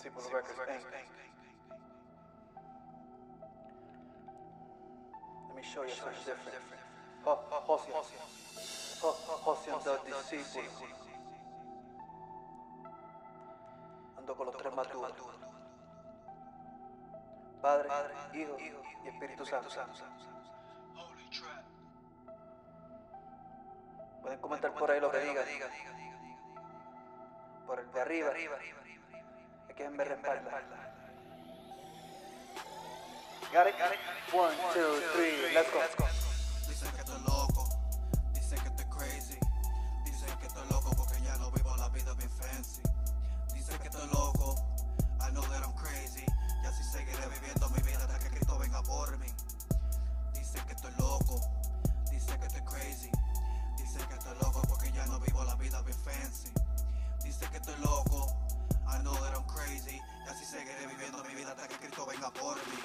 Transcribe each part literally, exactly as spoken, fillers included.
Disciple Records, Incorporated. Let me show you something different. Hosea, Hosea the Disciple. Ando con los tres más duros: Padre, Hijo y Espíritu Santo. Pueden comentar por ahí lo que digan. Por el de arriba, es que me respalda. Got it? One, two, three, let's go. Dicen que estoy loco, dicen que estoy crazy, dicen que estoy loco porque ya no vivo la vida bien fancy. Dicen que estoy loco, I know that I'm crazy, y así seguiré viviendo mi vida hasta que Cristo venga por mí. Dicen que estoy loco, dicen que estoy crazy, dicen que estoy loco porque ya no vivo la vida bien fancy. Dicen que estoy loco, I know that I'm crazy, y así seguiré viviendo mi vida hasta que Cristo venga por mí.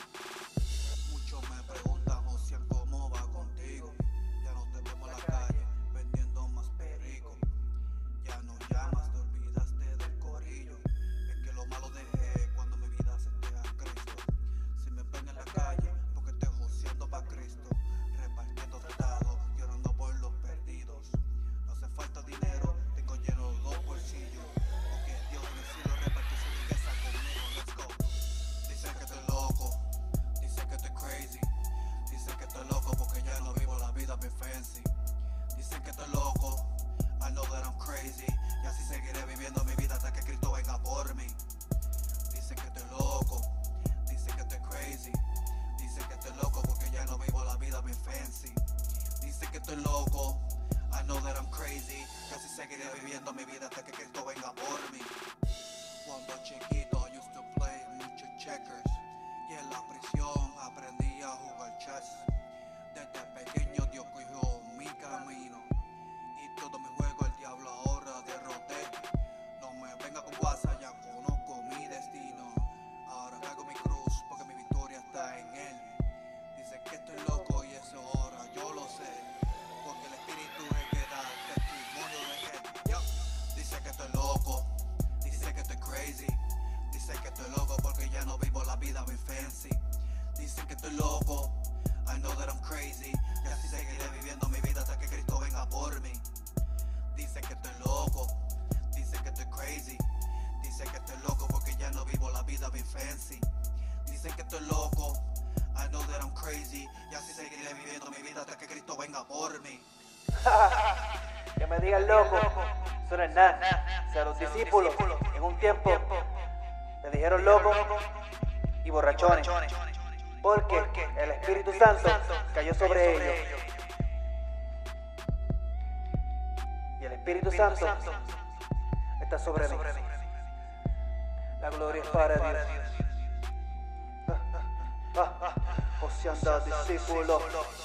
Muchos me preguntan, Josian, ¿cómo va contigo? Ya no te vemos en la calle, vendiendo más perico. Ya no llamas, te olvidaste del corillo. Es que lo malo dejé cuando mi vida acepté a Cristo. Si me ven en la calle, porque estoy joseando pa' Cristo, repartiendo tratados, llorando por los perdidos. No hace falta dinero, tengo lleno los dos bolsillos, porque Dios en el cielo repartió su riqueza conmigo. Let's go. Dicen que estoy loco, dicen que estoy crazy, dicen que estoy loco porque ya no vivo la vida bien fancy. Dicen que estoy loco, I know that I'm crazy, y así seguiré viviendo mi vida hasta que Cristo venga por mí. Dicen que estoy loco, dicen que estoy crazy, dicen que estoy loco porque ya no vivo la vida bien fancy. Dicen que estoy loco, I know that I'm crazy, y así seguiré viviendo mi vida hasta que Cristo venga por mí. Cuando chiquito used to play mucho checkers, y en la prisión aprendí a jugar chess. Desde pequeño Dios cogió mi camino, y todo mi juego el diablo ahora derroté. No me venga con WhatsApp, ya conozco mi destino. Ahora cargo mi cruz porque mi victoria está en él. Dicen que estoy loco y eso ahora yo lo sé, porque el espíritu es que da testimonio de él. Yep. Dicen que estoy loco, dicen que estoy crazy, dicen que estoy loco porque ya no vivo la vida bien fancy. Dicen que estoy loco, I know that I'm crazy, y así seguiré viviendo mi vida hasta que Cristo venga por mí. Dicen que estoy loco, dicen que estoy crazy, dicen que estoy loco porque ya no vivo la vida bien fancy. Dicen que estoy loco, I know that I'm crazy, y así seguiré viviendo mi vida hasta que Cristo venga por mí. Que me digan loco, eso no es nada. O sea, los discípulos en un tiempo le dijeron loco y borrachones, porque el Espíritu Santo cayó sobre ellos. Y el Espíritu Santo está sobre mí. La gloria es para Dios. Hosea the Disciple.